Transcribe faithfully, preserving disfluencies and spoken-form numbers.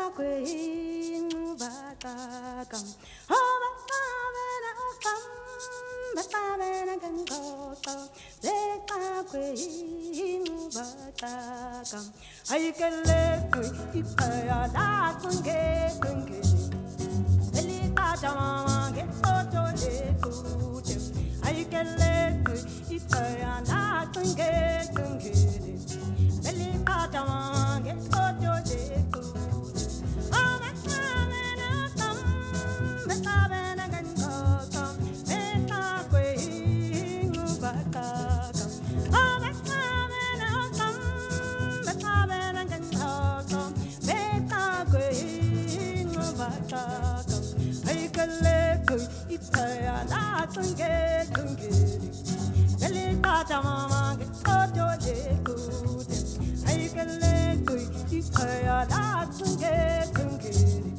Ay que le y para la tunge tunge Elita chama que ojo le tute Ay que le y para la tunge tunge Elita chama que ojo le tute Oh me sabe na tam me sabe na gango tam me ta kwe ngubata kam Oh me sabe na tam me sabe na gango tam me ta kwe ngubata kam Ay que le y para la tunge tunge Elita chama que ojo le tute Ay que le y para la tunge tunge